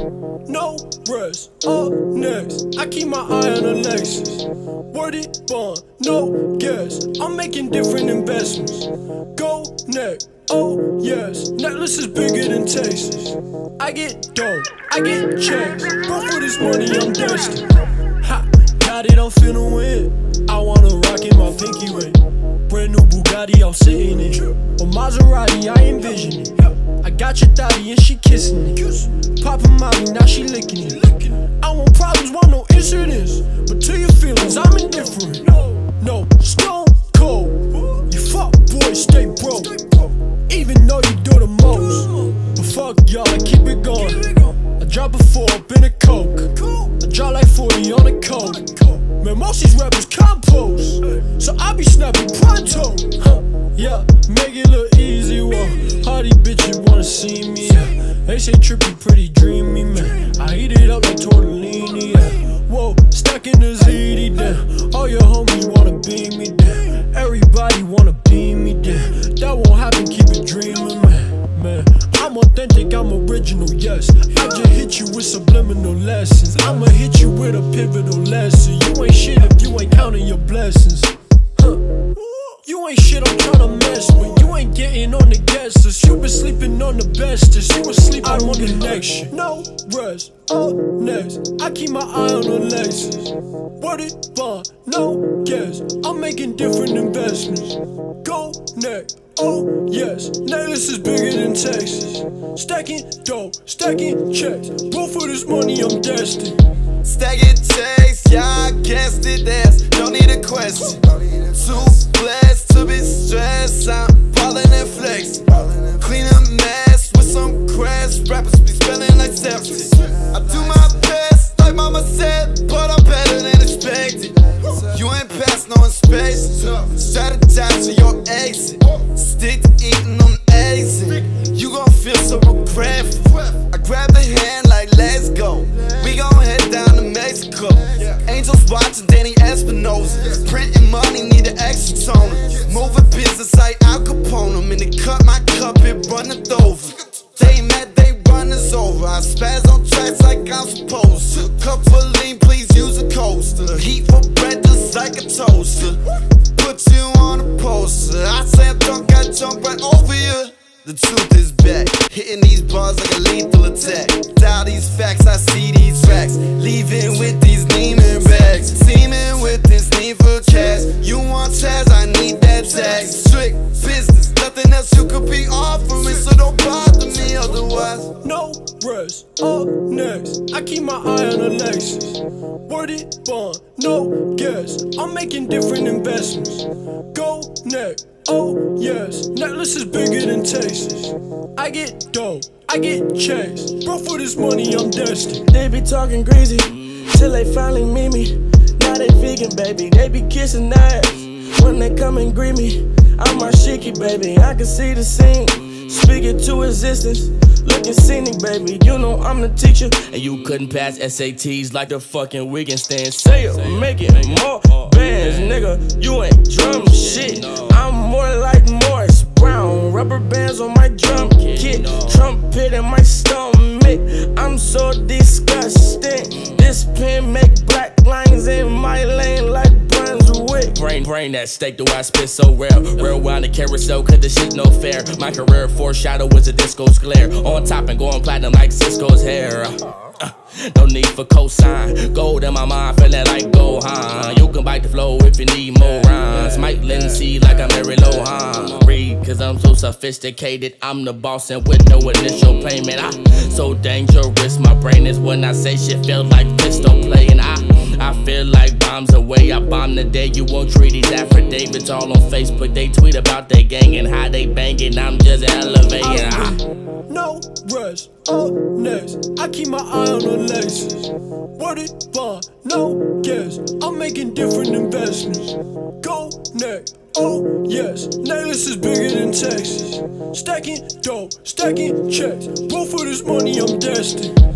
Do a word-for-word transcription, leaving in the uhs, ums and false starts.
no rest, up next. I keep my eye on the Lexus. Worded bond, no gas. I'm making different investments. Go neck, oh yes. Necklace is bigger than Texas. I get dough, I get checks. But for this money, I'm destined. Ha, got it, I'm finna win. I wanna rock in my pinky ring. Brand new Bugatti, I'm sitting in. A Maserati, I envision it. I got your thotty and she kissing it. Poppin' Molly, now she licking it. I want problems, want no incidents. But to your feelings, I'm indifferent. No, stone cold. You fuck boys, stay broke. Even though you do the most. But fuck y'all, I keep it going. I drop a four up in a coke. I drop like forty on a coke. Man, most these rappers compost. So I be snapping pronto. Huh, yeah, make it look easy, whoa. All these bitches wanna see me, yeah. They say trippy, pretty dreamy, man. I heat it up like tortellini, yeah. Whoa, stuck in the Z D, damn. All your homies wanna beam me down. Everybody wanna beam me down. That won't happen, keep it dreaming, man. Man, I'm authentic, I'm original, yes. I just hit you with subliminal lessons. I'ma hit you with a pivotal lesson. You ain't shit if you ain't counting your blessings. Huh. You ain't shit I'm tryna mess with. You ain't getting on the guest list. You been sleeping on the bestest. You was sleeping I'm on the next shit. No rest, up next. I keep my eye on the Lexus. Worded bond, no gas. I'm making different investments. Go neck, oh yes. Necklace is bigger than Texas. Stacking dough, stacking checks. Bro, for this money I'm destined. Stacking checks, yeah, I guessed it. There's no need a question. Too blessed to be stressed. I'm ballin' and flexing. Clean a mess with some crash. Rappers be spelling like septic. I do my best, like mama said, but I'm better than expected. You ain't past no inspection. Strategize for your exit. Stick to eating them eggs. You gon' feel so regretful. I grab the hand like let's go. We gon' head down to Mexico. Angels watching Danny Espinosa. Printing money, need an extra toner. Moving business like Al Capone. I'm in the cut, my cup, it runneth over. They mad, they run us over. I spaz on tracks like I'm supposed to. Cup of lean, please use a coaster. Heat for bread just like a toaster. Put you on a poster. I say I'm drunk, I jump right over you. The truth is back, hitting these bars like a lethal attack. Dial these facts, I see these tracks. Leaving with these Neiman bags. Teaming with this need for cash. You want Chaz, I need that tax. Strict business, nothing else you could be offering. So don't bother me otherwise. No rest, up next. I keep my eye on the Lexus. Worded bond, no gas. I'm making different investments. Go neck, oh yes. Necklace is bigger than Texas. I get dough, I get checks. Bro, for this money I'm destined. They be talking greasy till they finally meet me. Now they vegan, baby. They be kissing ass when they come and greet me. I'm my shiki, baby. I can see the scene, speaking to existence. Looking scenic, baby, you know I'm the teacher. And you couldn't pass S A Ts like the fucking Wiggins stand. Say it, make it more bands, nigga. You ain't drum shit. I'm more like Morris Brown. Rubber bands on my drum kit. Trumpet in my stomach. I'm so disgusting. This pen make black lines in my lane like Brunswick. Brain, brain that steak, do I spit so rare? Rewind the carousel, cause the shit no fair. My career foreshadow was a disco's glare. On top and going platinum like Cisco's hair. Uh, no need for cosign. Gold in my mind, feeling like Gohan. You can bite the flow if you need more rhymes. Mike Lindsay like I'm Mary Lohan. Read, cause I'm so sophisticated. I'm the boss and with no initial payment. I so dangerous, my brain is when I say shit feel like pistol play. And I, I feel like bombs away. I bomb the day you want treaties. Affidavits all on Facebook. They tweet about their gang and how they banging. I'm just elevating. I, no rest, up next. I keep my eye on the Lexus. Worded bond, no gas. I'm making different investments. Go neck, oh yes. Necklace is bigger than Texas. Stacking dough, stacking checks. Bro, for this money I'm destined.